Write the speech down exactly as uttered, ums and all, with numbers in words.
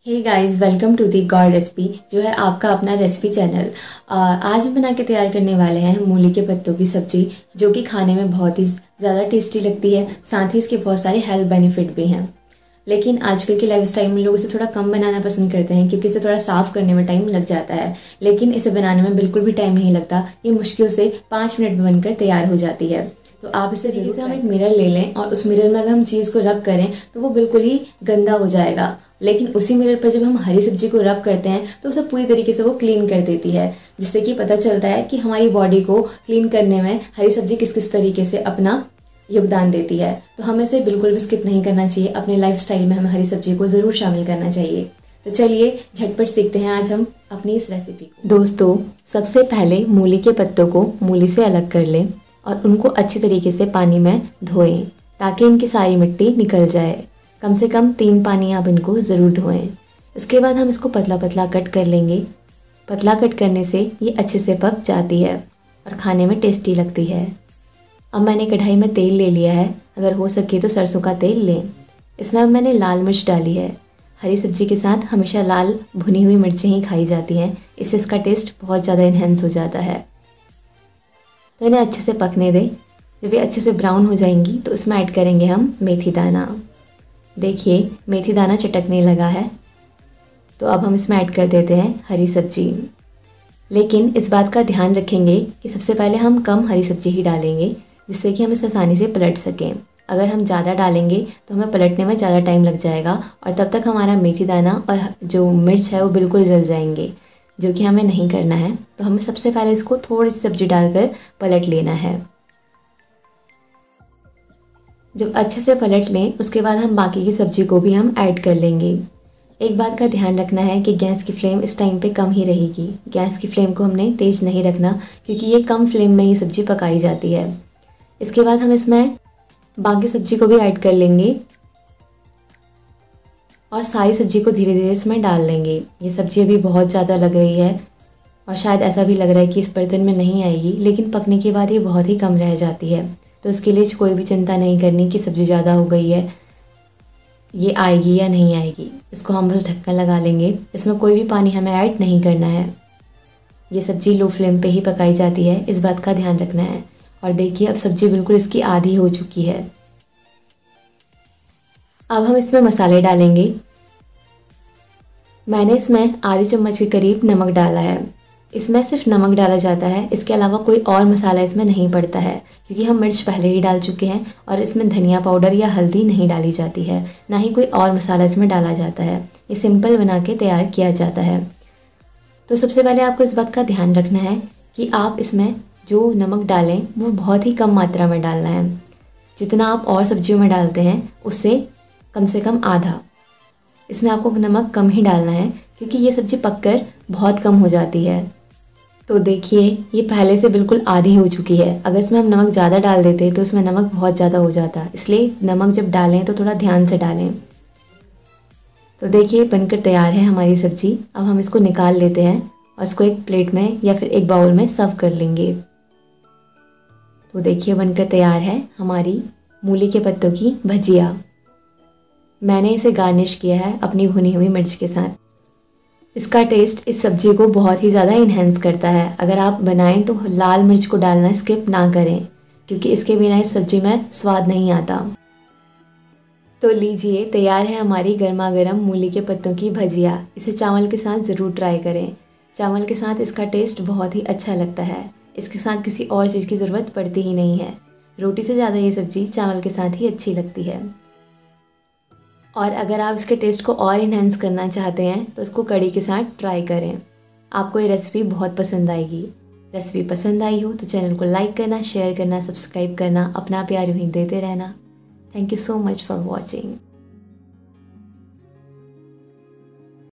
Hey guys, welcome to the god recipe, जो है आपका अपना रेसिपी चैनल। आज हम बना के तैयार करने वाले हैं मूली के पत्तों की सब्जी, जो कि खाने में बहुत ही ज़्यादा टेस्टी लगती है। साथ ही इसके बहुत सारे हेल्थ बेनिफिट भी हैं। लेकिन आजकल के लाइफस्टाइल में लोग इसे थोड़ा कम बनाना पसंद करते हैं, क्योंकि इसे थोड़ा साफ़ करने में टाइम लग जाता है। लेकिन इसे बनाने में बिल्कुल भी टाइम नहीं लगता। ये मुश्किल से पाँच मिनट में बनकर तैयार हो जाती है। तो आप इसे तरीके से हम एक मिरर ले लें और उस मिरर में अगर हम चीज़ को रब करें तो वो बिल्कुल ही गंदा हो जाएगा। लेकिन उसी मिरर पर जब हम हरी सब्जी को रब करते हैं तो उसे पूरी तरीके से वो क्लीन कर देती है, जिससे कि पता चलता है कि हमारी बॉडी को क्लीन करने में हरी सब्जी किस किस तरीके से अपना योगदान देती है। तो हमें इसे बिल्कुल भी स्किप नहीं करना चाहिए। अपने लाइफस्टाइल में हमें हरी सब्जी को ज़रूर शामिल करना चाहिए। तो चलिए झटपट सीखते हैं आज हम अपनी इस रेसिपी को। दोस्तों, सबसे पहले मूली के पत्तों को मूली से अलग कर लें और उनको अच्छी तरीके से पानी में धोएं, ताकि इनकी सारी मिट्टी निकल जाए। कम से कम तीन पानी आप इनको ज़रूर धोएं। उसके बाद हम इसको पतला पतला कट कर लेंगे। पतला कट करने से ये अच्छे से पक जाती है और खाने में टेस्टी लगती है। अब मैंने कढ़ाई में तेल ले लिया है। अगर हो सके तो सरसों का तेल लें। इसमें अब मैंने लाल मिर्च डाली है। हरी सब्जी के साथ हमेशा लाल भुनी हुई मिर्चें ही खाई जाती हैं, इससे इसका टेस्ट बहुत ज़्यादा इन्हेंस हो जाता है। तो इन्हें अच्छे से पकने दें। जब ये अच्छे से ब्राउन हो जाएंगी तो इसमें ऐड करेंगे हम मेथी दाना। देखिए, मेथी दाना चटकने लगा है। तो अब हम इसमें ऐड कर देते हैं हरी सब्जी। लेकिन इस बात का ध्यान रखेंगे कि सबसे पहले हम कम हरी सब्जी ही डालेंगे, जिससे कि हम इसे आसानी से पलट सकें। अगर हम ज़्यादा डालेंगे तो हमें पलटने में ज़्यादा टाइम लग जाएगा और तब तक हमारा मेथी दाना और जो मिर्च है वो बिल्कुल जल जाएंगे, जो कि हमें नहीं करना है। तो हमें सबसे पहले इसको थोड़ी सी सब्जी डालकर पलट लेना है। जब अच्छे से पलट लें उसके बाद हम बाकी की सब्ज़ी को भी हम ऐड कर लेंगे। एक बात का ध्यान रखना है कि गैस की फ्लेम इस टाइम पे कम ही रहेगी। गैस की फ्लेम को हमने तेज़ नहीं रखना, क्योंकि ये कम फ्लेम में ही सब्ज़ी पकाई जाती है। इसके बाद हम इसमें बाकी सब्ज़ी को भी ऐड कर लेंगे और सारी सब्ज़ी को धीरे धीरे इसमें डाल लेंगे। ये सब्ज़ी अभी बहुत ज़्यादा लग रही है और शायद ऐसा भी लग रहा है कि इस बर्तन में नहीं आएगी, लेकिन पकने के बाद ये बहुत ही कम रह जाती है। तो इसके लिए कोई भी चिंता नहीं करनी कि सब्ज़ी ज़्यादा हो गई है, ये आएगी या नहीं आएगी। इसको हम बस ढक्कन लगा लेंगे। इसमें कोई भी पानी हमें ऐड नहीं करना है। ये सब्ज़ी लो फ्लेम पे ही पकाई जाती है, इस बात का ध्यान रखना है। और देखिए, अब सब्ज़ी बिल्कुल इसकी आधी हो चुकी है। अब हम इसमें मसाले डालेंगे। मैंने इसमें आधी चम्मच के करीब नमक डाला है। इसमें सिर्फ नमक डाला जाता है, इसके अलावा कोई और मसाला इसमें नहीं पड़ता है, क्योंकि हम मिर्च पहले ही डाल चुके हैं और इसमें धनिया पाउडर या हल्दी नहीं डाली जाती है, ना ही कोई और मसाला इसमें डाला जाता है। ये सिंपल बना के तैयार किया जाता है। तो सबसे पहले आपको इस बात का ध्यान रखना है कि आप इसमें जो नमक डालें वो बहुत ही कम मात्रा में डालना है। जितना आप और सब्जियों में डालते हैं उससे कम से कम आधा। इसमें आपको नमक कम ही डालना है, क्योंकि ये सब्ज़ी पककर बहुत कम हो जाती है। तो देखिए, ये पहले से बिल्कुल आधी हो चुकी है। अगर इसमें हम नमक ज़्यादा डाल देते तो इसमें नमक बहुत ज़्यादा हो जाता, इसलिए नमक जब डालें तो थोड़ा ध्यान से डालें। तो देखिए, बनकर तैयार है हमारी सब्ज़ी। अब हम इसको निकाल लेते हैं और इसको एक प्लेट में या फिर एक बाउल में सर्व कर लेंगे। तो देखिए, बनकर तैयार है हमारी मूली के पत्तों की भजिया। मैंने इसे गार्निश किया है अपनी भुनी हुई मिर्च के साथ। इसका टेस्ट इस सब्ज़ी को बहुत ही ज़्यादा इन्हेंस करता है। अगर आप बनाएं तो लाल मिर्च को डालना स्किप ना करें, क्योंकि इसके बिना इस सब्ज़ी में स्वाद नहीं आता। तो लीजिए, तैयार है हमारी गर्मा गर्म मूली के पत्तों की भजिया। इसे चावल के साथ ज़रूर ट्राई करें। चावल के साथ इसका टेस्ट बहुत ही अच्छा लगता है। इसके साथ किसी और चीज़ की ज़रूरत पड़ती ही नहीं है। रोटी से ज़्यादा ये सब्ज़ी चावल के साथ ही अच्छी लगती है। और अगर आप इसके टेस्ट को और इन्हेंस करना चाहते हैं तो इसको कढ़ी के साथ ट्राई करें। आपको ये रेसिपी बहुत पसंद आएगी। रेसिपी पसंद आई हो तो चैनल को लाइक करना, शेयर करना, सब्सक्राइब करना, अपना प्यार यूँ ही देते रहना। Thank you so much for watching.